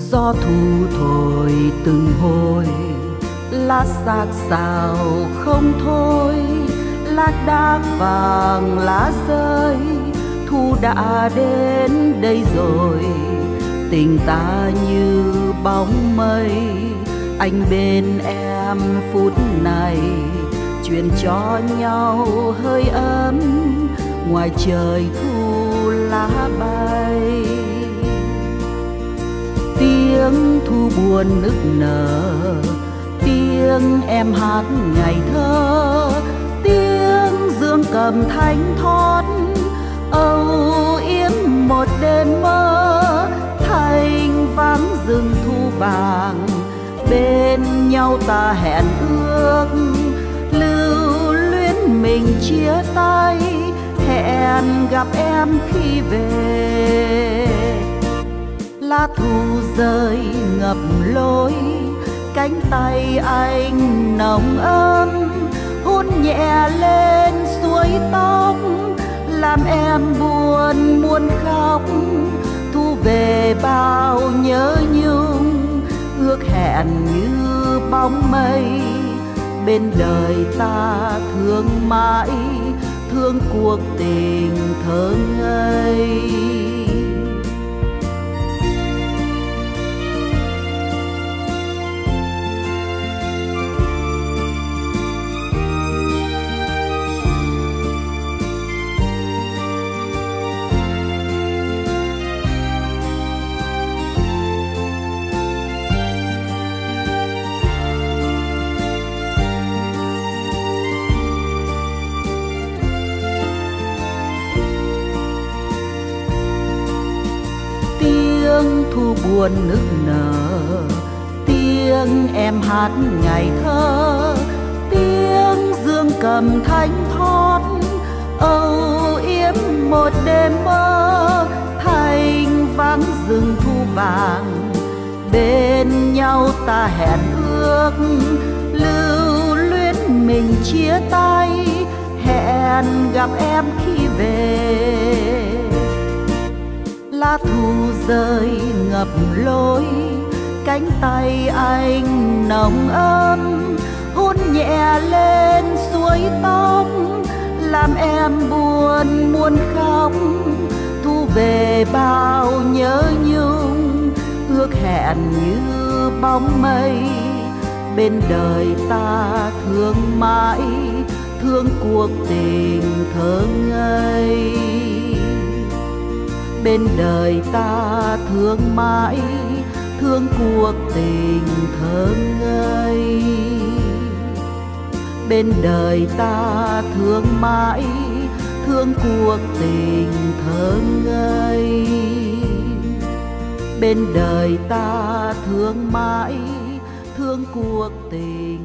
Gió thu thổi từng hồi, lá xác xào không thôi. Lác đác vàng lá rơi, thu đã đến đây rồi. Tình ta như bóng mây, anh bên em phút này. Chuyện cho nhau hơi ấm, ngoài trời thu lá bay. Tiếng thu buồn nức nở, tiếng em hát ngày thơ. Tiếng dương cầm thánh thót, âu yếm một đêm mơ. Thành vắng rừng thu vàng, bên nhau ta hẹn ước. Lưu luyến mình chia tay, hẹn gặp em khi về. Lá thu rơi ngập lối, cánh tay anh nồng ấm. Hôn nhẹ lên suối tóc, làm em buồn muốn khóc. Thu về bao nhớ nhung, ước hẹn như bóng mây. Bên đời ta thương mãi, thương cuộc tình thơ ngây. Tiếng thu buồn nức nở, tiếng em hát ngày thơ. Tiếng dương cầm thánh thót, âu yếm một đêm mơ. Thành vắng rừng thu vàng, bên nhau ta hẹn ước. Lưu luyến mình chia tay, hẹn gặp em khi về. Lá thu rơi ngập lối, cánh tay anh nồng ấm. Hôn nhẹ lên suối tóc, làm em buồn muốn khóc. Thu về bao nhớ nhung, ước hẹn như bóng mây. Bên đời ta thương mãi, thương cuộc tình thơ ngây. Bên đời ta thương mãi, thương cuộc tình thơ ngây. Bên đời ta thương mãi, thương cuộc tình thơ ngây. Bên đời ta thương mãi, thương cuộc tình